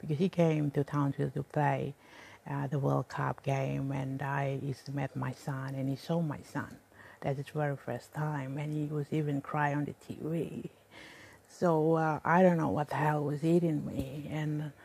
because he came to Townsville to play the World Cup game, and I met my son, and he saw my son. That's his very first time, and he was even crying on the TV. So I don't know what the hell was eating me, and